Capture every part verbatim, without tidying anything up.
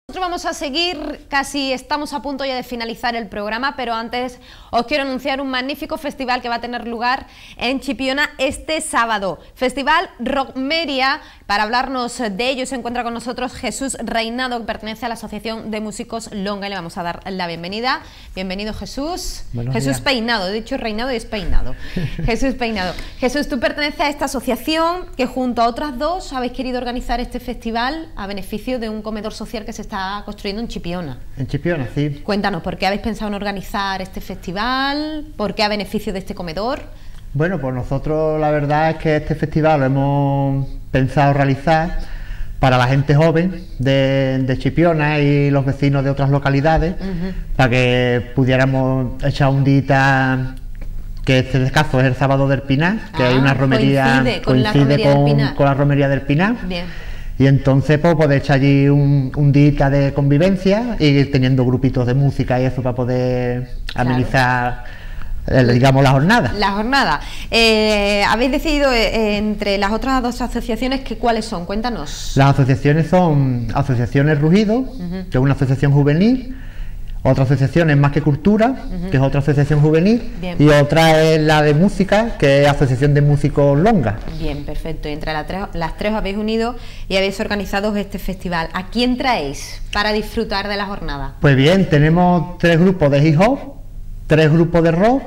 Nosotros vamos a seguir, casi estamos a punto ya de finalizar el programa, pero antes os quiero anunciar un magnífico festival que va a tener lugar en Chipiona este sábado. Festival Rockmeria. Para hablarnos de ello se encuentra con nosotros Jesús Reinado, que pertenece a la Asociación de Músicos Longa, y le vamos a dar la bienvenida. Bienvenido, Jesús. Buenos Jesús días. Peinado, he dicho Reinado y es Peinado. Jesús Peinado. Jesús, tú perteneces a esta asociación que junto a otras dos habéis querido organizar este festival a beneficio de un comedor social que se está construyendo en Chipiona. En Chipiona, sí. Cuéntanos, ¿por qué habéis pensado en organizar este festival? ¿Por qué a beneficio de este comedor? Bueno, pues nosotros la verdad es que este festival lo hemos pensado realizar para la gente joven de, de Chipiona y los vecinos de otras localidades, uh-huh. para que pudiéramos echar un día, que en este caso es el sábado del Pinar, que ah, hay una romería, coincide con, coincide la, romería con, del Pinar. con la romería del Pinar. Bien. Y entonces pues poder echar allí un, un día de convivencia y teniendo grupitos de música y eso para poder amenizar, claro, eh, digamos, la jornada. La jornada. Eh, Habéis decidido eh, entre las otras dos asociaciones que cuáles son, cuéntanos. Las asociaciones son Asociaciones Rugido, uh-huh. que es una asociación juvenil. Otra asociación es Más que Cultura, uh-huh. que es otra asociación juvenil. Bien. Y otra es la de música, que es Asociación de Músicos Longa. Bien, perfecto. Y entre la tres, las tres os habéis unido y habéis organizado este festival. ¿A quién traéis para disfrutar de la jornada? Pues bien, tenemos tres grupos de hip hop, tres grupos de rock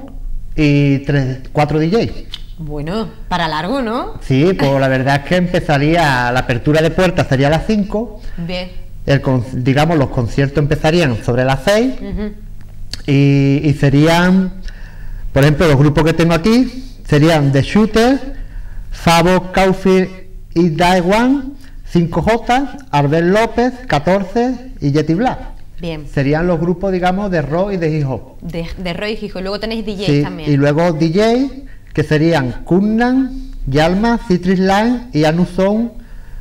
y tres, cuatro D Js. Bueno, para largo, ¿no? Sí, pues la verdad es que empezaría, la apertura de puertas sería a las cinco. Bien. El, digamos, los conciertos empezarían sobre las seis, uh-huh. y, y serían, por ejemplo, los grupos que tengo aquí serían The Shooter, Fabo, Caulfield y Daewon, cinco J, Arbel López, catorce y Yeti Black. Bien. Serían los grupos, digamos, de rock y de hip hop. De, de rock y hip hop. Luego tenéis D Js, sí, también. Y luego D Js, que serían Kunnan, Yalma, Citrus Line y Anuson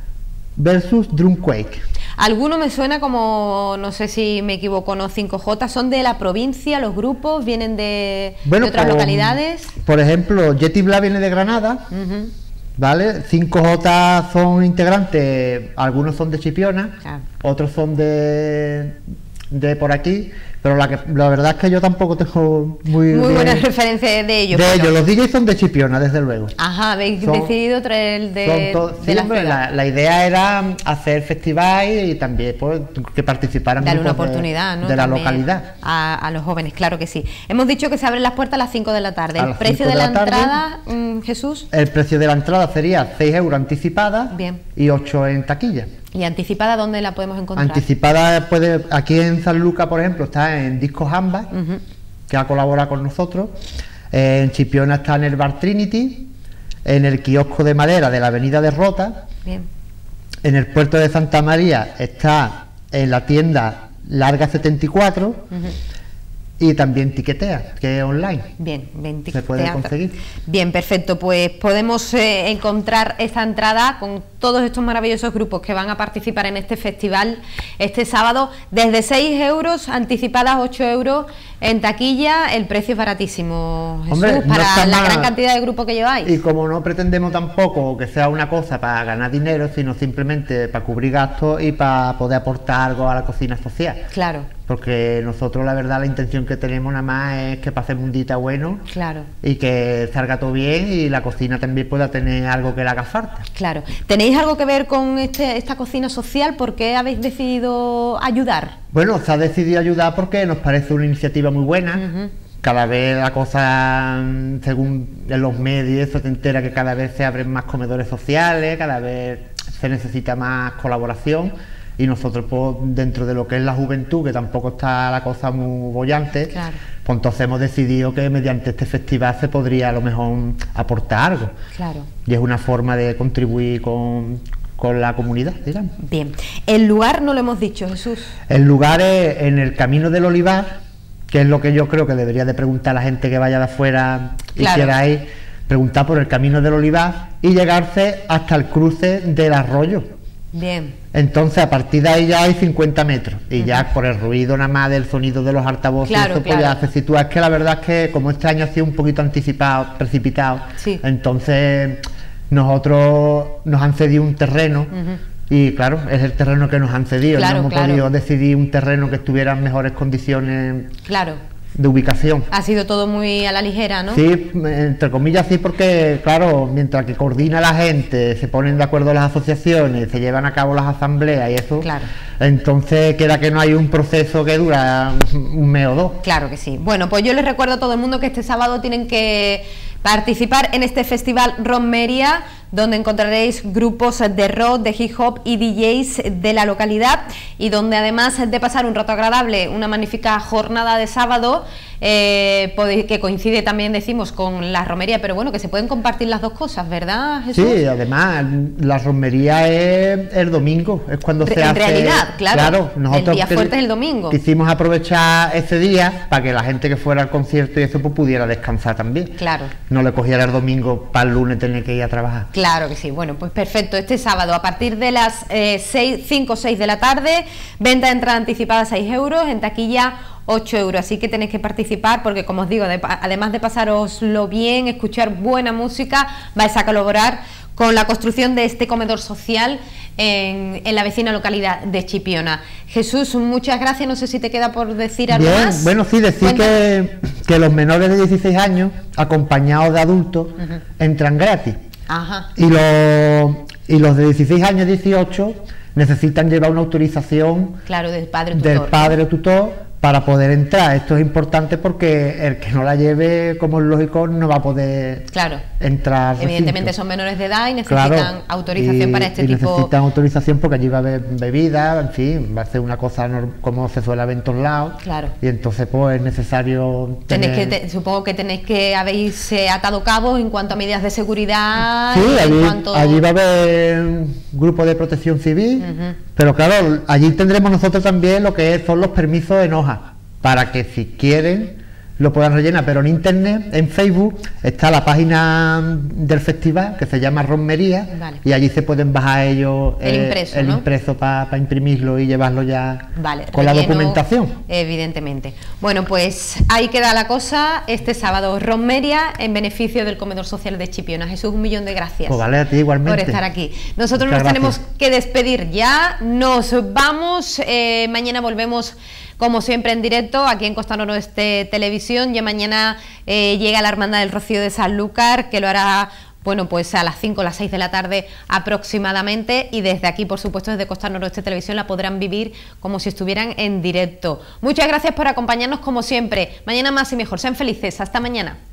versus Drumquake. Alguno me suena como, no sé si me equivoco, no, cinco J, son de la provincia, los grupos vienen de, bueno, de otras por, localidades. Por ejemplo, Yeti Black viene de Granada, uh-huh. ¿vale? cinco J son integrantes, algunos son de Chipiona, claro. otros son de, de por aquí, pero la, que, la verdad es que yo tampoco tengo muy, muy bien buenas referencias de ellos. De pero... ellos, los D Js son de Chipiona, desde luego. Ajá, habéis son, decidido traer el de, to, de sí, la, hombre, la, la idea era hacer festival y también pues, que participaran darle una oportunidad, de, ¿no? de la También localidad. A, a los jóvenes, claro que sí. Hemos dicho que se abren las puertas a las cinco de la tarde. ¿El precio de, de la, la entrada, mmm, Jesús? El precio de la entrada sería seis euros anticipada. Bien. Y ocho en taquilla. ¿Y anticipada dónde la podemos encontrar? Anticipada puede, aquí en San Lucas, por ejemplo, está en Discos Ambas, uh-huh. que ha colaborado con nosotros. Eh, en Chipiona está en el Bar Trinity, en el kiosco de madera de la Avenida de Rota. Bien. En el puerto de Santa María está en la tienda Larga setenta y cuatro. Uh-huh. Y también Tiquetea, que es online. Bien, bien, se puede conseguir. Bien, perfecto. Pues podemos eh, encontrar esta entrada con todos estos maravillosos grupos que van a participar en este festival este sábado desde seis euros, anticipadas ocho euros en taquilla. El precio es baratísimo, Jesús. Hombre, para no la gran cantidad de grupos que lleváis. Y como no pretendemos tampoco que sea una cosa para ganar dinero, sino simplemente para cubrir gastos y para poder aportar algo a la cocina social. Claro. Porque nosotros la verdad la intención que tenemos nada más es que pasemos un día bueno, claro, y que salga todo bien y la cocina también pueda tener algo que le haga falta. Claro. ¿Tenéis algo que ver con este, esta cocina social? ¿Por qué habéis decidido ayudar? Bueno, se ha decidido ayudar porque nos parece una iniciativa muy buena. Uh-huh. Cada vez la cosa, según en los medios, eso te entera que cada vez se abren más comedores sociales, cada vez se necesita más colaboración. Y nosotros, pues, dentro de lo que es la juventud, que tampoco está la cosa muy bollante, claro, pues entonces hemos decidido que mediante este festival se podría a lo mejor aportar algo. Claro. Y es una forma de contribuir con, con la comunidad, digamos. Bien. ¿El lugar no lo hemos dicho, Jesús? El lugar es en el Camino del Olivar, que es lo que yo creo que debería de preguntar a la gente que vaya de afuera y claro, quiera ir, preguntar por el Camino del Olivar y llegarse hasta el cruce del arroyo. Bien. Entonces a partir de ahí ya hay cincuenta metros y uh-huh, ya por el ruido nada más del sonido de los altavoces, claro, eso, claro, pues ya se sitúa. Es que la verdad es que como este año ha sido un poquito anticipado, precipitado, sí, entonces nosotros nos han cedido un terreno, uh-huh, Y claro, es el terreno que nos han cedido, Claro, no hemos claro. podido decidir un terreno que estuviera en mejores condiciones Claro. de ubicación. Ha sido todo muy a la ligera, ¿no? Sí, entre comillas sí, porque claro, mientras que coordina la gente, se ponen de acuerdo las asociaciones, se llevan a cabo las asambleas y eso, Claro. entonces queda que no hay un proceso que dura un mes o dos. Claro que sí. Bueno, pues yo les recuerdo a todo el mundo que este sábado tienen que participar en este festival Romería, donde encontraréis grupos de rock, de hip hop y D Js de la localidad, y donde además de pasar un rato agradable, una magnífica jornada de sábado, eh, podéis- que coincide también, decimos, con la romería, pero bueno, que se pueden compartir las dos cosas, ¿verdad, Jesús? Sí, además la romería es el domingo, es cuando Re- se en hace. realidad, claro, el día que- fuerte es el domingo. Quisimos aprovechar ese día para que la gente que fuera al concierto y eso pues, pudiera descansar también. Claro. No le cogiera el domingo para el lunes tener que ir a trabajar. Claro que sí, bueno, pues perfecto. Este sábado a partir de las eh, cinco o seis de la tarde, venta de entrada anticipada seis euros, en taquilla ocho euros, así que tenéis que participar porque, como os digo, de- además de pasaroslo bien, escuchar buena música, vais a colaborar con la construcción de este comedor social en, en la vecina localidad de Chipiona. Jesús, muchas gracias, no sé si te queda por decir algo Bien, más. bueno, sí, decir Cuéntanos. que, que los menores de dieciséis años, acompañados de adultos, entran gratis. Ajá. Y los, y los de dieciséis años, dieciocho, necesitan llevar una autorización Claro, del padre tutor. del padre o tutor para poder entrar. Esto es importante porque el que no la lleve, como es lógico, no va a poder Claro. entrar. al Evidentemente recinto. son menores de edad y necesitan Claro, autorización y- para este y tipo. necesitan autorización porque allí va a haber bebida, en fin, va a ser una cosa norm- como se suele ver en todos lados. Claro. Y entonces pues es necesario Tenéis tener... que te- supongo que tenéis que habéis eh, atado cabos en cuanto a medidas de seguridad. Sí, y en allí, cuanto... allí va a haber un grupo de protección civil, Ujú. pero claro, allí tendremos nosotros también lo que son los permisos en hoja, para que si quieren lo puedan rellenar, pero en internet, en Facebook, está la página del festival que se llama Romería, Vale. y allí se pueden bajar ellos El eh, impreso, el ¿no? impreso para imprimirlo y llevarlo ya Vale, con la relleno, documentación. Evidentemente. Bueno, pues ahí queda la cosa. Este sábado, Romería en beneficio del comedor social de Chipiona. Jesús, un millón de gracias. Pues vale, a ti igualmente. Por estar aquí. Nosotros Muchas nos tenemos gracias. que despedir ya. Nos vamos. eh, mañana volvemos, como siempre, en directo aquí en Costa Noroeste Televisión. Ya mañana eh, llega la Hermandad del Rocío de Sanlúcar, que lo hará, bueno, pues a las cinco o las seis de la tarde aproximadamente, y desde aquí, por supuesto, desde Costa Noroeste Televisión la podrán vivir como si estuvieran en directo. Muchas gracias por acompañarnos como siempre. Mañana más y mejor. Sean felices. Hasta mañana.